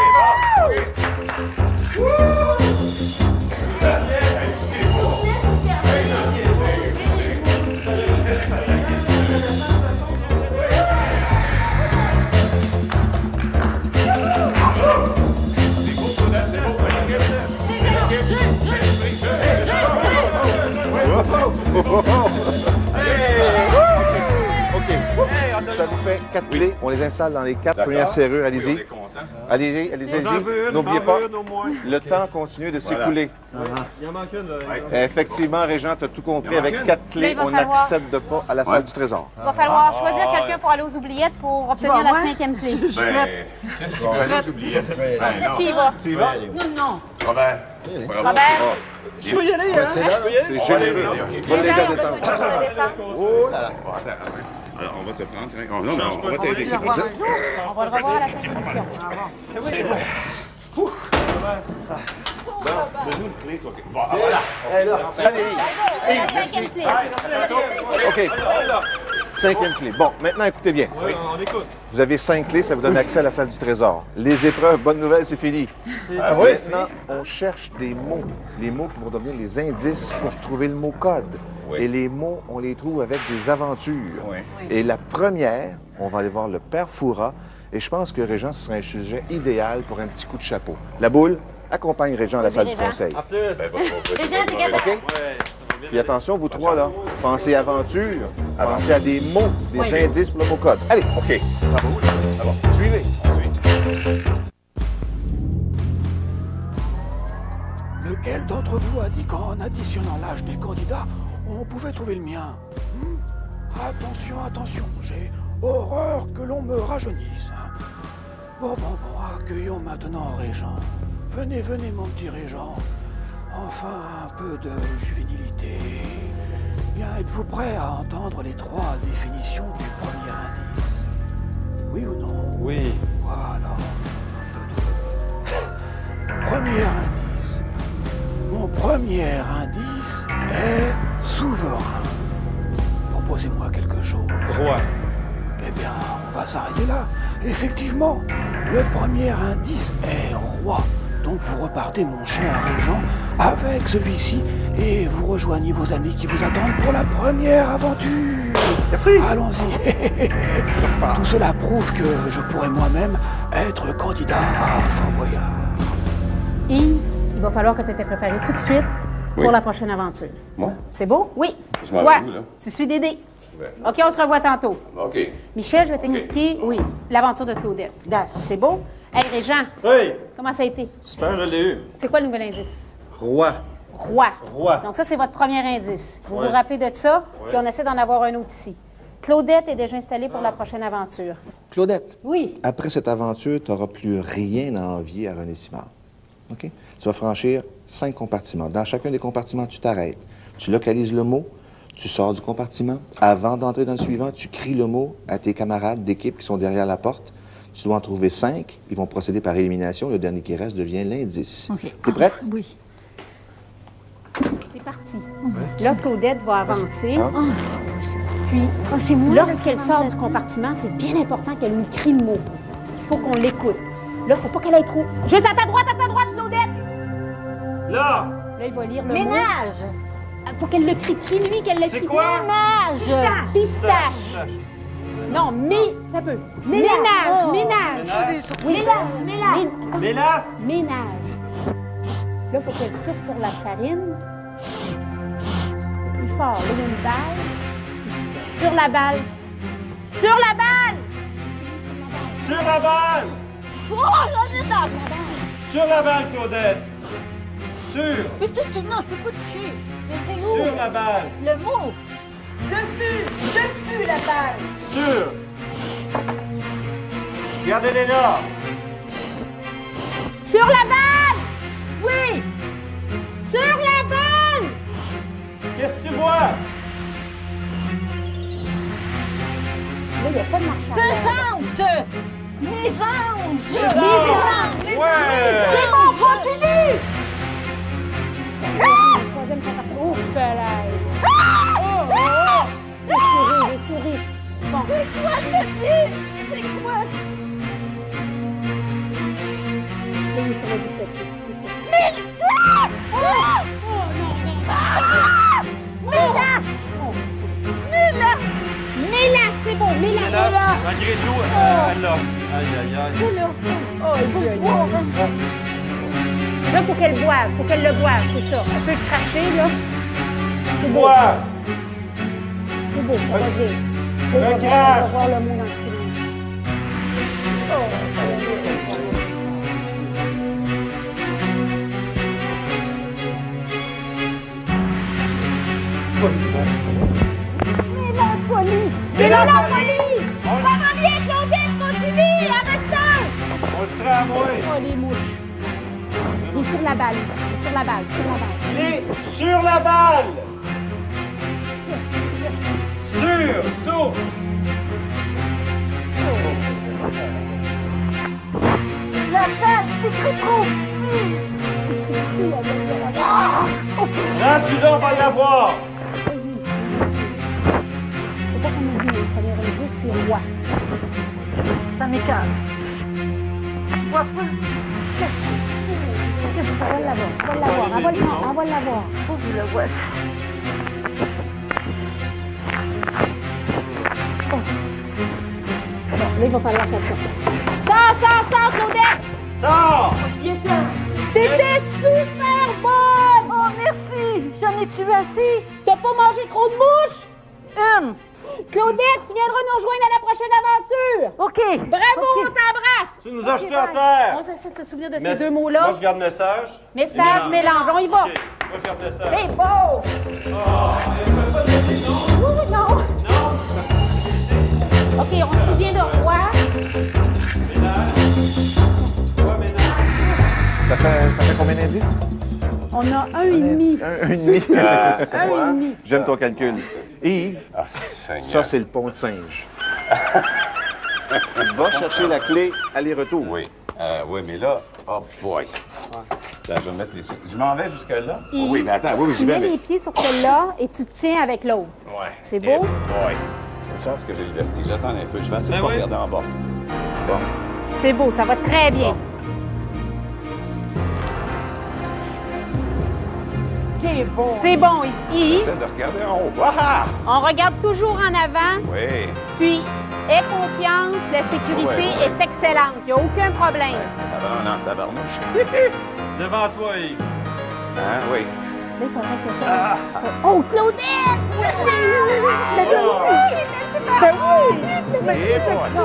OK. Ça vous fait quatre clés. On les installe dans les quatre premières serrures. Allez-y. Allez-y, allez-y, J'en veux allez-y. une, N'oubliez j'en pas, veux une au moins. le temps continue de s'écouler. Il en manque une, là. Effectivement, Régent, tu as tout compris. Avec quatre Là, clés, il va on falloir- n'accède pas à la salle du trésor. Il va falloir choisir quelqu'un pour aller aux oubliettes pour obtenir la cinquième clé. Ben, qu'est-ce qu'il veut aller, j'oubliais? Ben, non. Qui y va? Tu y vas? Non, non. Robert. Robert? Je peux y aller, hein? C'est là, c'est généreux. Va l'aider à descendre. On va descendre. Oh là là. Bon, attends, attends. Alors, on va te prendre. hein. Non, non, on va t'aider. Tu vas voir un jour. On va le revoir à la fin de l'émission. Donne-nous une clé, toi. Bon, ah, voilà. C'est la cinquième clé. OK. Cinquième clé. Bon, maintenant, écoutez bien. Oui, on écoute. Vous avez cinq clés, ça vous donne accès à la salle du trésor. Les épreuves, bonne nouvelle, c'est fini. Ah oui? Maintenant, on cherche des mots. Les mots qui vont devenir les indices pour trouver le mot code. Oui. Et les mots, on les trouve avec des aventures. Oui. Et la première, on va aller voir le Père Fouras. Et je pense que Régent, ce serait un sujet idéal pour un petit coup de chapeau. La boule, accompagne Régent à la Vas-y, salle du Régent. conseil. À plus. Ben, va, va, va, Déjà, va, t'es va, capable. OK? Ouais, ça va bien. Puis attention, vous trois, là, pensez aventure, pensez à des mots, des indices pour le mot code. Allez, OK. Ça va où, là? Ça va. suivez. Lequel d'entre vous a dit qu'en additionnant l'âge des candidats, on pouvait trouver le mien? Hmm? Attention, attention, j'ai horreur que l'on me rajeunisse. hein. Bon, bon, bon, accueillons maintenant Régent. Venez, venez, mon petit Régent. Enfin, un peu de juvénilité. Bien, êtes-vous prêt à entendre les trois définitions du premier indice? Oui ou non? Oui. Voilà, un peu de... Premier indice. Mon premier indice est souverain. Proposez-moi quelque chose. Roi. Eh bien, on va s'arrêter là. Effectivement, le premier indice est roi. Donc vous repartez, mon cher Régent, avec celui-ci et vous rejoignez vos amis qui vous attendent pour la première aventure. Merci. Allons-y. Tout cela prouve que je pourrais moi-même être candidat à Fort Boyard. Yves, il va falloir que tu t'aies préparé tout de suite pour Oui. la prochaine aventure. Moi? C'est beau? Oui. Je m'en Toi, vais où, là? tu suis Dédé. Ouais. OK, on se revoit tantôt. OK. Michel, je vais t'expliquer Oui. l'aventure de Claudette. D'accord. C'est beau? Hey, Régent, Oui, comment ça a été? super, je l'ai eu. C'est quoi le nouvel indice? Roi. Roi. Roi. Donc ça, c'est votre premier indice. Vous Ouais. vous rappelez de ça, Ouais. puis on essaie d'en avoir un autre ici. Claudette est déjà installée pour la prochaine aventure. Claudette, Oui. après cette aventure, tu n'auras plus rien à envier à René Simard. OK? Tu vas franchir cinq compartiments. Dans chacun des compartiments, tu t'arrêtes. Tu localises le mot, tu sors du compartiment. Avant d'entrer dans le suivant, tu cries le mot à tes camarades d'équipe qui sont derrière la porte. Tu dois en trouver cinq. Ils vont procéder par élimination. Le dernier qui reste devient l'indice. OK. T'es prête? Oui. C'est parti. Là, Claudette va avancer. Ah. Puis, Oh, c'est moi, lorsqu'elle le sort du compartiment, c'est bien important qu'elle lui crie le mot. Il faut qu'on l'écoute. Là, il ne faut pas qu'elle aille trop. Juste à ta droite, à ta droite, Claudette! Là! Là, il va lire le mot. Ménage. Il faut qu'elle le crie. Crie-lui qu'elle le C'est crie. quoi? Ménage. Pistache. Non, mais. Un peu. Ménage. Oh. Ménage. Mélasse. Mélasse. Mé- Mélasse! Ménage. Là, il faut qu'elle souffle sur la farine. Plus fort. Là, il y a une balle. Sur la balle. Sur la balle! Sur la balle! Oh, j'en ai dans. Sur la balle, Claudette! Sur! Peux-tu, tu- non, je peux pas toucher. Mais c'est où? Sur la balle! Le mot. Dessus. Dessus la balle. Sur! Regardez-les là! Sur la balle! Oui. Sur la balle! Qu'est-ce que tu vois? Là, il n'y a pas de marche arrière. Pesante. Mes anges. Les Mes anges. anges. Mes Ouais. anges. C'est bon, continue! Le troisième compartiment. Oh, pelaille. Oh, oh, oh! J'ai souri, j'ai souri. Bon. C'est quoi, petit? C'est quoi? Là, il est sur le bout de papier. C'est ça. Mais... Ah! Ah! Ah! Mélasse. Mélasse. Mélasse, c'est bon, mélasse. Mélasse! Malgré tout, euh, elle l'a. Aïe, aïe, aïe. C'est là. Oh, il faut le boire. hein. Là, il faut qu'elle boive, faut qu'elle le boive, c'est ça. Elle peut le cracher, là. Tu bois! C'est beau, ça va bien. Là, on va voir- on crache. va voir le mot dans le silence. Oh, ça va bien. Mélancolie! Mélancolie! Ça va bien, Claudette, continue, en restant! On le serait à moi! Oh, les mouches. Il est sur la balle, ici. Il est sur la balle, sur la balle. Il est sur la balle! Sur! Souffle! La balle, c'est très trop. Ici, elle va bien la balle. Oh, Là, tu dois pas l'avoir! vas-y. Faut pas qu'on oublie, le premier indice, c'est roi. Ça m'écarte. Je vois pas. On va l'avoir, on va l'avoir, on va le- on va l'avoir. Faut que je le vois. Bon, là, il va falloir qu'elle sorte. Sors, sors, sors, Claudette! Sors! Il est temps. T'étais super bonne! Oh, merci. J'en ai tué assez. T'as pas mangé trop de mouches? Une. Claudette, tu viendras nous rejoindre à la prochaine aventure! OK. Bravo, OK. on t'embrasse! Tu nous as Ok, jetés à bye. terre! On essaie de se souvenir de Mess- ces deux mots-là. Moi, je garde message. Message, Et mélange, on y va! OK, moi, je garde message. C'est beau! Ouh, non! Non! OK, on se souvient de roi. Toi, ménage. Ça fait, ça fait combien d'indices? On a un et demi. Un, un et demi. Ah, Un et demi. J'aime ton calcul. Yves, Ah, Seigneur. ça, c'est le pont de singe. Va chercher la clé aller-retour. Oui. Euh, oui, mais là, oh boy. Là, je vais mettre les... Je m'en vais jusque-là? Et Oui, mais attends, oui, oui, tu j'y vais, mets mais... les pieds sur celle-là et tu te tiens avec l'autre. Ouais. C'est Eh beau? boy. Une chance que j'ai le vertige. J'attends un peu. Je vais essayer de Ben pas oui. regarder en bas. Bon. C'est beau, ça va très bien. C'est bon. C'est bon, Yves. J'essaie de regarder en haut. Ah! On regarde toujours en avant, Oui. puis Aie confiance, la sécurité Ouais, ouais. est excellente. Il n'y a aucun problème. Ça va, on en tabarnouche. Devant toi, Yves. Hein, oui. Là, il faudrait que ça... Oh, Claudette! Oui! Tu l'as vu? Ben oui! Eh, boy.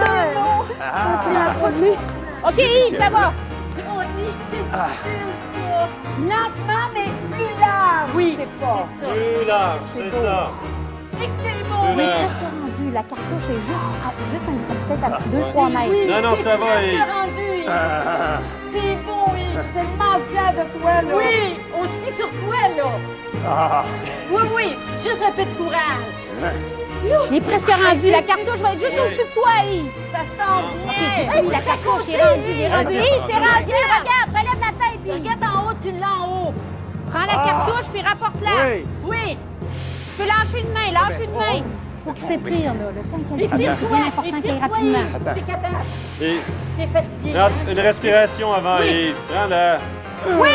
OK, Yves, ça va. On dit que c'est difficile, ça. Lentement, mais plus large. Oui, c'est pas. C'est ça. Plus large, c'est ça. Et que t'es bon. On Plus est large. presque rendu. La cartouche est juste, à- juste un- peut-être à deux trois Oui, mètres. oui, Non, non, t'es ça va, presque Yves. rendu, Yves. T'es bon, Yves. Je suis tellement fière de toi, là. Oui, on se fie sur toi, là. Oui, oui, juste un peu de courage. Il est presque rendu. La cartouche va être juste Oui. au-dessus de toi, Yves. Ça sent bien. Hey, la cartouche, il est rendu, il est rendu. Yves, t'es rendu. Regarde, relève la tête, Yves. Regarde en haut, tu l'as en haut. Prends la cartouche puis rapporte-la. Oui. Oui. Tu peux lâcher une main, lâche une main. Faut qu'il s'étire, là. Le temps qu'elle c'est Étire-toi, bien important qu'il aille étire-toi, rapidement. Yves. T'es capable. Et T'es fatigué. regarde, hein? une respiration avant, Oui. Yves. Prends-la. Oui!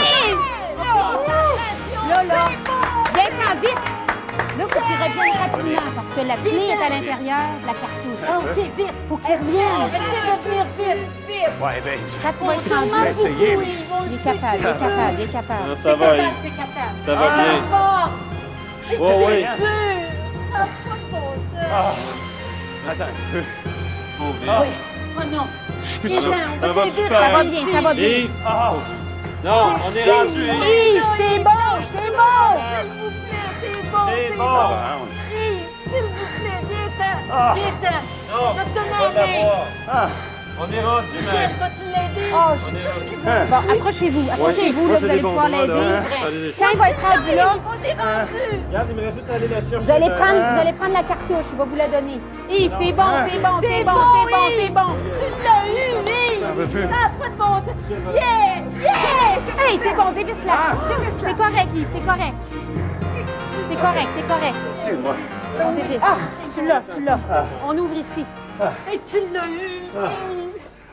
Là, là, viens-t'en vite. Là, faut qu'il revienne rapidement parce que la clé est à l'intérieur de la cartouche. Ah, OK, vite. Faut qu'il revienne. Essaye de venir vite, vite. Ouais, ben, Quand tu vas être rendu, Tellement essayer, beaucoup, mais- Yves. On il est le capable, il sait, est capable, il est capable. Non, T'es ça va, capable, Yves. t'es capable. Ça va bien. Ah, fort. Oh, oui. C'est dur. Ça n'a pas de bon sens. Attends un peu. Oh, Oui. Oh non. Je suis plus Yves, sûr. on Ça va va t'aider, super. Ça va bien, ça va bien. Yves. Non, on est rendu, Yves. Yves, c'est bon, c'est bon. S'il vous plaît, c'est bon, C'est c'est bon. bon. Ah, Yves, s'il vous plaît, viens-t'en. Viens-t'en. Non, Je vais te on donner va la main. l'avoir. On est rendu, Michel, même. vas-tu l'aider? Oh, On est rendu. Bon, approchez-vous, approchez-vous, là, vous allez pouvoir l'aider. Quand il va être rendu là, On est rendu. Regarde, il me reste juste à aller la chercher. vous allez là. prendre, vous allez prendre la cartouche, il va vous la donner. Yves, t'es bon, t'es bon, t'es bon, t'es bon, t'es bon. Tu l'as eu, Yves. Ah, pas de bon sens. Yeah, yeah. Hey, t'es bon, dévisse-la. Dévisse-la. T'es correct, Yves, t'es correct. T'es correct, t'es correct. Tiens-moi. On dévisse. Tu l'as, tu l'as. On ouvre ici. Et tu l'as eu, Yves.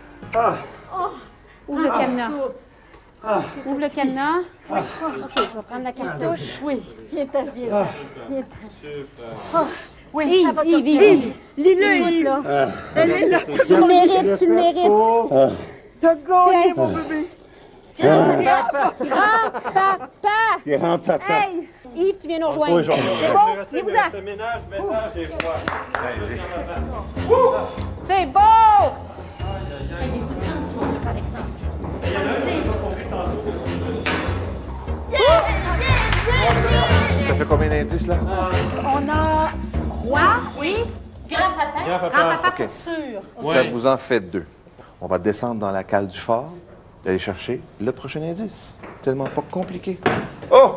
Ouvre le cadenas. Ouvre le cadenas. OK, je vais prendre la cartouche. Oui, viens-t'en, viens-t'en. Viens-t'en. Oui, Yves, Yves, Yves. Lis-le, Écoute, là. Elle est là. Tu le mérites, tu le mérites. T'as gagné, mon Tiens. bébé. Grand-papa. Grand-papa. Hey, Yves, tu viens nous rejoindre. Oui, je reviens. C'est Il me bon, restait le venez-vous-en. reste ménage, message et froid. C'est beau! Ça fait combien d'indices, là? On a roi, oui. Grand-papa. Grand-papa. Grand-papa OK. pour sûr. Ça Ouais. vous en fait deux. On va descendre dans la cale du phare et aller chercher le prochain indice. Tellement pas compliqué. Oh!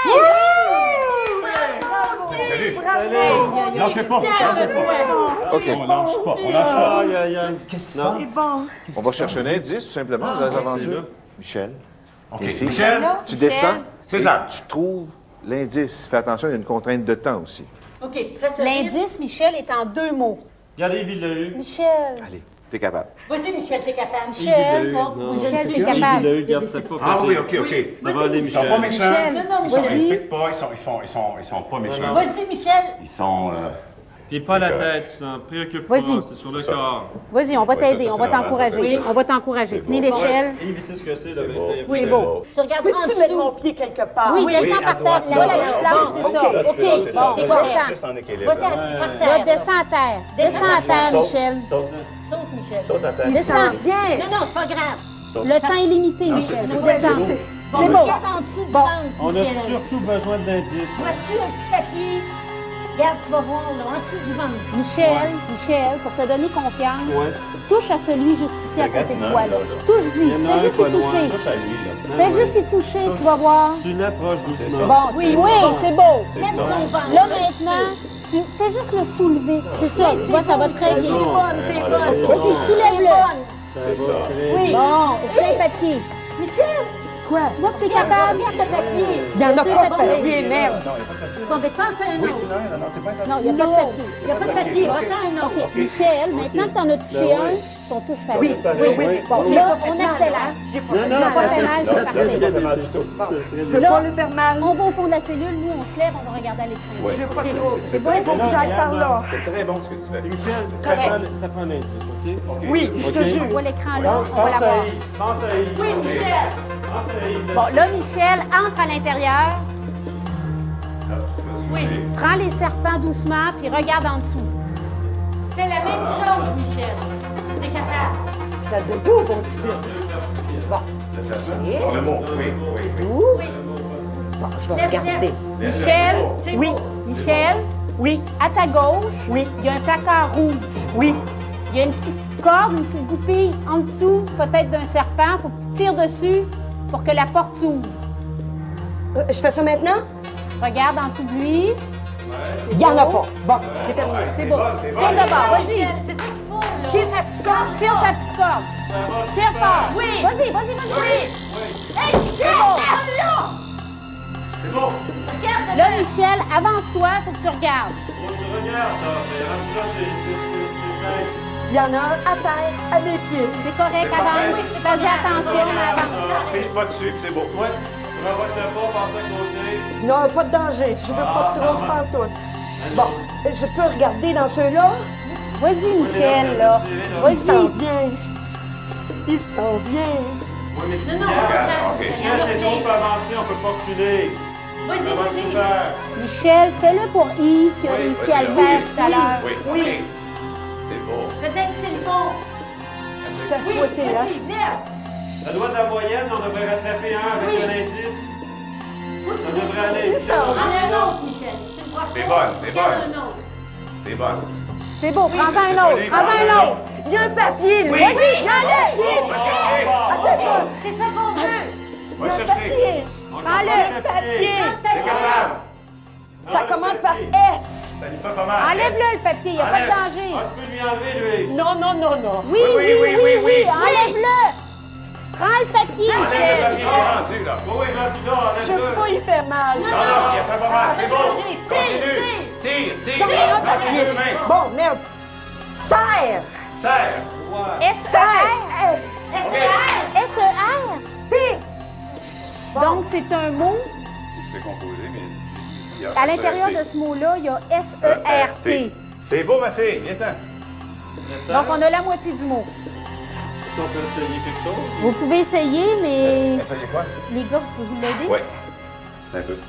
Salut. Bravo. Lâchez pas. Lâchez pas. OK. On lâche pas. On lâche pas. Aïe, aïe, aïe. Qu'est-ce qui se Non. passe? On va chercher un indice, tout simplement, dans les c'est aventures. là. Michel. OK. Ici. Michel. Tu descends. César. Tu trouves l'indice. Fais attention, il y a une contrainte de temps aussi. OK, fais ça. L'indice, Michel, est en deux mots. Regardez, Yves, il l'a eu. Michel. Allez, t'es capable. Vas-y, Michel, t'es capable. Michel. Sors. Non. Oui, je le Michel, sais. t'es Yves, il capable. l'a eu, regarde, c'est pas Ah facile. oui, OK, OK. Ça va aller, Ils sont pas Michel. méchants. Michel, Non, non, Ils sont, vas-y. ils piquent pas. Ils sont, ils sont, ils sont, ils sont pas méchants. Vas-y, Michel. Ils sont... euh, Puis pas la tête, tu t'en préoccupes pas, Vas-y. c'est sur le corps. Vas-y, on va Ouais, ça, t'aider, ça, on c'est va normal, t'encourager. ça peut être- On va t'encourager. Tenez l'échelle. Yves, il sait ce que c'est, là, C'est maintenant. beau. il y a C'est pas- beau. Tu regardes en Peux-tu mettre dessous. mon pied quelque part? Oui, Oui, descends à par droite, terre. Tu vois la là, petite là. planche, c'est OK, ça. Là, tu peux OK. lâcher ça. Bon, T'es Là, correct. Reste en équilibre. Vas-y, là. par terre. Là, descends à terre. Descends à terre, Saute. Michel. Saute. Saute, Michel. Saute à terre. Descends. Viens! Non, non, c'est pas grave. Le temps est limité, Michel. Faut descendre. Bon, C'est bon. regarde en dessous du Bon. ventre, On a Michel. surtout besoin d'indices. Vois-tu un petit papier? Regarde, tu vas voir, là, en dessous du ventre. Michel, Michel, pour te donner confiance, Ouais. touche à celui juste ici à côté de toi. Là. Touche-y. Il y en a Fais un juste pas y loin. toucher. Touche à lui, là. Fais juste y toucher, tu vas voir. Tu l'approches doucement. Bon, oui, oui, c'est beau. C'est Lève ton ça. ventre. Là, maintenant, tu fais juste le soulever. C'est ça, tu vois, ça va très bien. T'es bonne, t'es bonne. Vas-y, soulève-le. C'est ça. Oui. Bon, est-ce qu'il y a un papier? Michel, Quoi? Tu vois que t'es capable? regarde le papier. Il y en a Tu pas sais, de papier, merde! Bon, ben, pense à un Oui, autre. c'est non, non, non, c'est pas Non, il n'y a pas de papier. Il n'y a pas de papier, va-t'en un autre. OK, Michel, maintenant que tu en as touché un, sont tous pareils. Oui, Oui, oui, oui. Bon, J'ai là, pas fait on mal, accélère. hein? J'ai pas Non, fait non, mal. Pas hein? fait mal, c'est parfait. Je veux pas le faire mal. On va au fond de la cellule, nous, on se lève, on va regarder à l'écran. Ouais. Je veux pas trop. C'est bon, il faut que j'aille par là. C'est très bon ce que tu fais. Michel, ça prend, ça prend un indice, OK? Oui, je te Ok. jure. On voit l'écran là, Pense on va pense à l'avoir. Yves. Pense à Yves. Oui, Michel. Pense à Yves. Bon, là, Michel entre à l'intérieur, Oui. prend les serpents doucement, puis regarde en dessous. Fais la même chose, Michel. T'es capable. Tu vas debout, mon petit peu. Pour le mot, oui, oui. Bon, je vais regarder. Michel, C'est oui, beau. Michel, Oui, à ta gauche, oui, il y a un placard rouge. oui. Il y a une petite corde, une petite goupille en dessous, peut-être d'un serpent. Faut que tu tires dessus pour que la porte s'ouvre. Euh, je fais ça maintenant? Regarde en dessous de lui. Il n'y en a pas. Bon, c'est terminé. C'est beau. Tire d'abord, vas-y. Tire sa petite corde. Tire sa petite corde. Tire fort. Oui. Vas-y, vas-y, vas-y. Hey, Michel! Là! C'est bon. Regarde, Là, Michel, avance-toi, faut que tu regardes. Faut que tu regardes, là. Mais rendu là, c'est- c'est- c'est- c'est simple. il y en a un à terre, à mes pieds. C'est correct, avance. Fais attention, mais avance. Pile pas dessus, puis c'est beau. Ouais. Revote le pas, passe à côté. Non, pas de danger. Je veux pas trop prendre tout. Bon, je peux regarder dans ceux-là? Vas-y, Michel, là. Il s'en Vas-y. vient. Il s'en vient. Oui, mais Non, non, Michel, ok. Michel, t'es trop avancé, on peut pas reculer. Vas-y, Ça va vas-y. super. Michel, fais-le pour Yves qui a réussi à le faire tout à l'heure. Oui, Oui. OK. C'est beau. Peut-être que c'est le bon. Je t'ai souhaité, hein? La loi de la moyenne, on devrait rattraper un avec Oui. un indice. Ça devrait aller. Il s'en Prends vient. un autre, Michel. Tu le vois C'est pas? bonne, c'est Regarde bonne. un autre. C'est bonne. C'est beau, prends-en un c'est autre. joli, Prends-en prends-en un un autre. Il y a un papier, lui. Oui. Vas-y, il y a un papier. Va chercher. Attends un peu. C'est ça qu'on veut. Va Il y a un chercher. papier. Prends-le. Papier. T'es capable. Ça commence par S. Ça lui fait pas mal. Enlève-le, le papier, il n'y a pas de danger. Ah, tu peux lui enlever, lui. Non, non, non, non. Oui, oui, oui, oui, oui. Enlève-le. Prends le papier, Allez, Michel. vas-y, on est rendu, là. Oui, oui, rendu là, Je veux enlève-le. pas y faire mal. Non, non, il fait pas mal. C'est bon. Tire, Continue. tire. Tire, tire. J'en ai un Dans papier. les deux mains. Bon, merde. Serre. Serre. S E Serre. S E R. P. Donc, c'est un mot. C'est composé, mais... il y a À l'intérieur S E R T. de ce mot-là, il y a S E R T. C'est beau, ma fille. Viens-t'en. Donc, on a la moitié du mot. Est-ce qu'on peut essayer quelque chose? Vous pouvez essayer, mais Essayez quoi? les gars, vous pouvez vous l'aider? Oui. Un peu.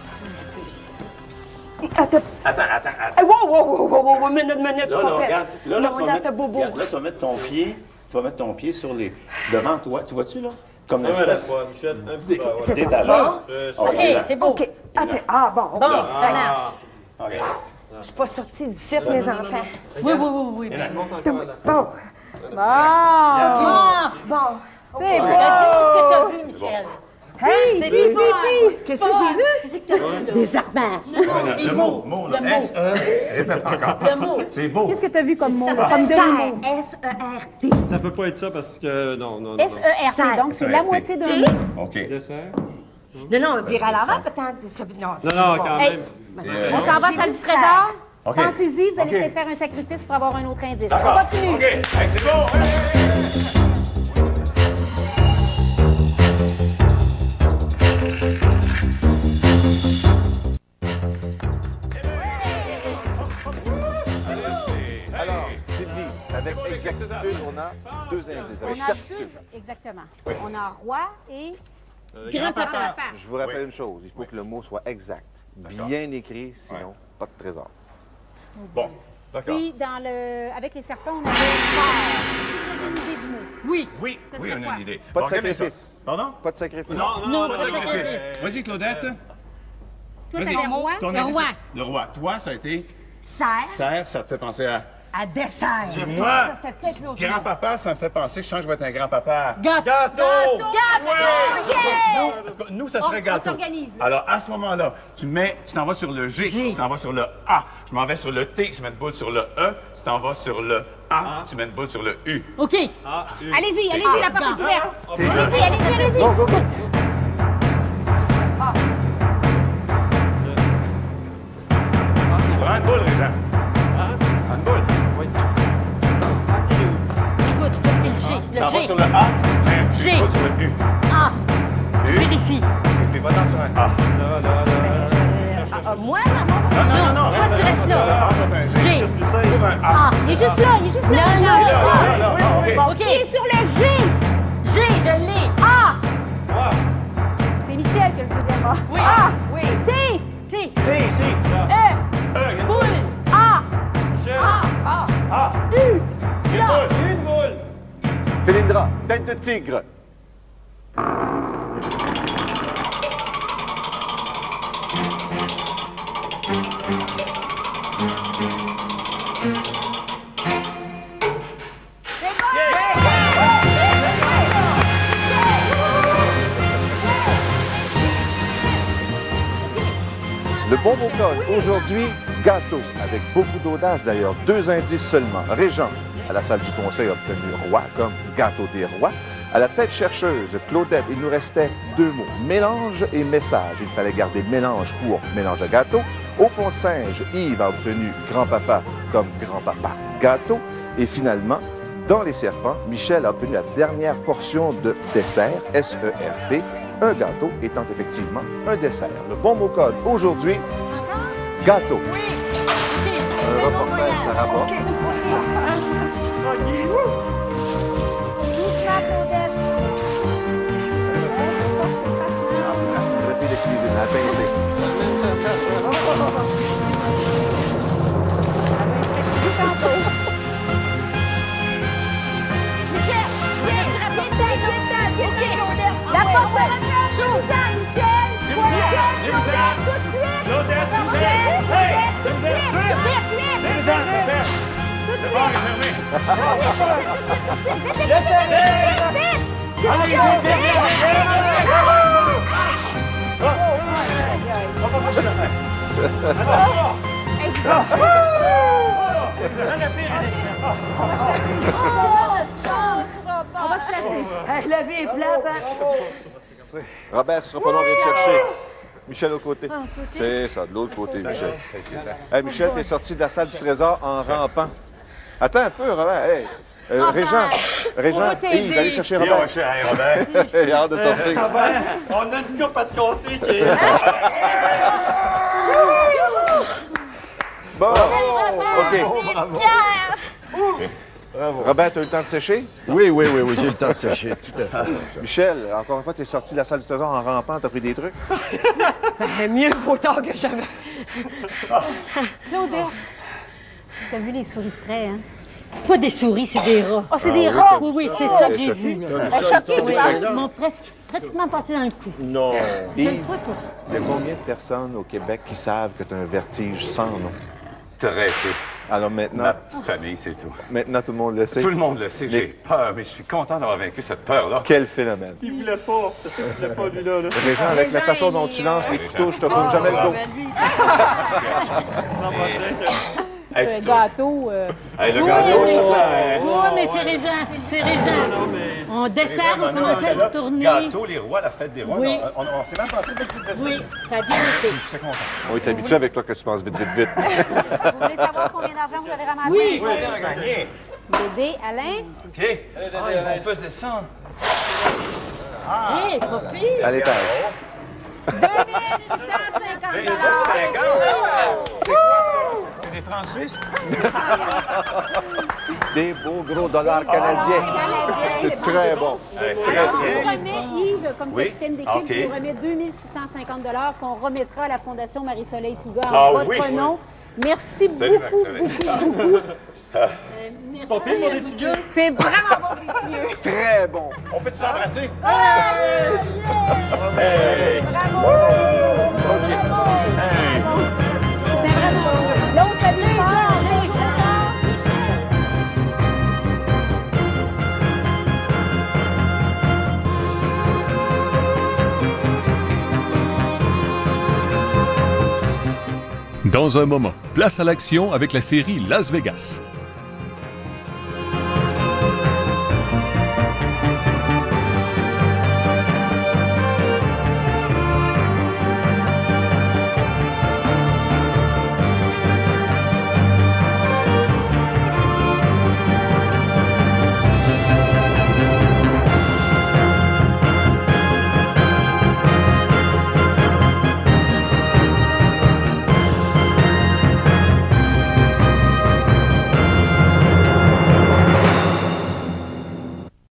Attends. Attends, attends, attends. Hey, wow, wow, wow, wow, wow, minute, minute, je Là, suis là, pas prête. regarde. Là, là, Non, tu vas dans mettre, ta bobo. regarde, là, tu vas mettre ton pied, tu vas mettre ton pied sur les... devant toi. Tu vois-tu, là? Comme une Un à la espèce... fois, Michel, un petit peu. C'est ça. d'étagère. Je- je- OK, là. c'est beau. OK. Attends. Ah, bon. Bon, OK. ça marche. Ah, OK. Je suis pas sortie d'ici, mes enfants. Oui, oui, oui, oui. je monte encore à la fin. Bon. Bon, Ah, bon. c'est Regarde bon. ce que t'as vu, Michel. Hey, C'est oui, oui, qu'est-ce que j'ai vu? Des armères. Le, le mot, mot, là. S E... Répète encore. Le mot. C'est beau. Qu'est-ce que tu as vu comme mot, là, comme Serre. demi-mot? S E R T. Ça peut pas être ça parce que. Non, non, non. S E R T, Serre. donc c'est la moitié d'un mot. OK. Dessert? Non, non, vire à l'avant, peut-être. Ça- Non, Non, c'est non, bon. quand Hey, même. Euh, on s'en va à salle du trésor. OK. Pensez-y, vous allez OK. peut-être faire un sacrifice pour avoir un autre indice. D'accord. On continue. OK. Hey, c'est bon. Alors, Sylvie, avec exactitude, on a deux indices. Avec On a certitude. deux, exactement. On a roi et Grand-papa. grand-papa. Je vous rappelle une chose, il faut que le mot soit exact, bien écrit, sinon pas de trésor. Bon, d'accord. Puis, dans le... avec les serpents, on avait fort. Est-ce que vous avez une idée du mot? Oui. Oui, Ça oui, serait on quoi? a une idée. Pas de Bon, regardez sacrifice. ça. Pardon? Pas de sacrifice. Non, non, Non, pas pas de de sacrifice. Vas-y, Claudette. Toi, Vas-y. t'avais roi. Ton Le indice, roi. Le roi. Toi, ça a été Serre. serre, ça te fait penser à... À dessert. Moi, Ça, c'était peut-être l'autre. grand-papa, ça me fait penser, je sens que je vais être un grand-papa. Gâteau. Gâteau! Nous, nous, ça serait On- on gâteau. s'organise, là. Alors, à ce moment-là, tu mets, tu t'en vas sur le G, tu t'en vas sur le A. Je m'en vais sur le T, je mets une boule sur le E. Tu t'en vas sur le A, tu mets une boule sur le U. OK. Ah, une. Allez-y, allez-y, la porte est ouverte. T'es Allez-y, allez-y, allez-y. Go, go, go! Prends une boule, Risa. Prends une boule. Oui. Ah, il est où? Écoute, vas sur le A, tu mets G. tu vas sur le U. Ah, U. vérifie. Et puis va-t'en sur un A. Ah, ah, moi, maman? Non, non, non, non, Toi, tu restes là. G. Trouve un A. Ah, Il est juste là, il est juste là. non, Jean. non, Là, là, là, OK. Bon, OK. Qui est sur le G? G, je l'ai. A. Trois. C'est Michel qui a le deuxième A. Oui. A. Oui. T. T. T ici. E. E, il y a une boule. Boule. A. Michel. A. A. U. Il y a une boule. Une boule. Félindra, tête de tigre. Le bon mot code, aujourd'hui, gâteau, avec beaucoup d'audace d'ailleurs, deux indices seulement. Régent, à la salle du conseil, a obtenu roi comme gâteau des rois. À la tête chercheuse, Claudette, il nous restait deux mots, mélange et message. Il fallait garder mélange pour mélange à gâteau. Au pont de singe, Yves a obtenu grand-papa comme grand-papa gâteau. Et finalement, dans les serpents, Michel a obtenu la dernière portion de dessert, S E R T, un gâteau étant effectivement un dessert. Le bon mot code aujourd'hui, gâteau. Un reportage, Sarah Bas. Doucement, Claudette. La fille de cuisine, à pincer. Michel, viens, viens, viens, viens, viens, viens. La porte de Michel. Michel. Michel. Michel. Tout de suite. Claudette, Michel. Michel. Hey, Tout de Michel, suite. Michel. Tout de suite. Les gens, c'est fait. Tout de Le suite. bar est fermé. Vite, vite, vite, vite, vite. Allez, Vite, vite, vite, vite, vite, vite. On va pas faire l'affaire. Hey, vous êtes- On va se placer. Hey, la vie est plate, hein? Robert, ce sera pas long, viens te chercher. Michel au côté. C'est ça, de l'autre côté, Michel. Hey, Michel, t'es sorti de la salle du trésor en rampant. Attends un peu, Robert. Hey. Euh, Régent, Régent, va t'aider. Yves, allez chercher Viens, Robert. cher, hey, Robert. Il a hâte de sortir. Robert, on a une coupe à te compter qui est... Bon, OK. Robert, t'as eu le temps de sécher? Oui, oui, oui, oui, j'ai le temps de sécher, tout à fait. Michel, encore une fois, t'es sorti de la salle du trésor en rampant, t'as pris des trucs? Ben, mieux vaut tard que jamais. Claudette, t'as vu les souris de près, hein? Pas des souris, c'est des rats. Oh, c'est des rats! Oui, oui, c'est ça que T'es j'ai choqué? vu. Elle est choquée, tu Oui, vois? ils m'ont presque, pratiquement passé dans le cou. Non. Je le Yves, crois pas. il y a combien de personnes au Québec qui savent que t'as un vertige sans nom? Très peu. Alors maintenant, Ma petite famille, c'est tout. maintenant tout le monde le sait. Tout le monde le sait, j'ai peur, mais je suis content d'avoir vaincu cette peur-là. Quel phénomène. Il voulait pas. C'est ça qu'il voulait pas, lui-là. Là. Régent, avec la façon dont tu lances les couteaux, je te tourne jamais le dos. On va dire que... Hey, Le puis toi- gâteau. euh, Hey, le Oui, gâteau, oui, ça, oui. ça... Oui, mais c'est Régent, c'est Régent. Non, mais... On dessert, on Manon, commençait était là. à tourner. Gâteau, les rois, la fête des rois. Oui. On, on- on s'est même passé vite, vite, vite. Oui, ça a bien été. J'étais content. On est habitué avec toi que tu penses vite, vite, vite. Vous voulez savoir combien d'argent vous avez ramassé? Oui, combien on a gagné? Bébé, Alain? OK. Ah, ils vont peser ça. Hé, pas pire. À l'étage. deux mille six cent cinquante deux mille six cent cinquante. C'est quoi ça? C'est des francs suisses? Des beaux gros dollars canadiens. C'est très bon. Hey, c'est Alors, très on bien. vous remet, Yves, comme Oui. capitaine d'équipe, OK. je vous remets deux mille six cent cinquante qu'on remettra à la Fondation Marie-Soleil Touga en Ah votre oui. nom. Merci Salut, beaucoup, Marie-Soleil. beaucoup, beaucoup. C'est pas pire pour des petits gars. C'est vraiment bon, les petits vieux. Très bon. On peut s'embrasser? Bravo! C'était vraiment bon. L'autre, ça lui fort. Dans un moment, place à l'action avec la série Las Vegas.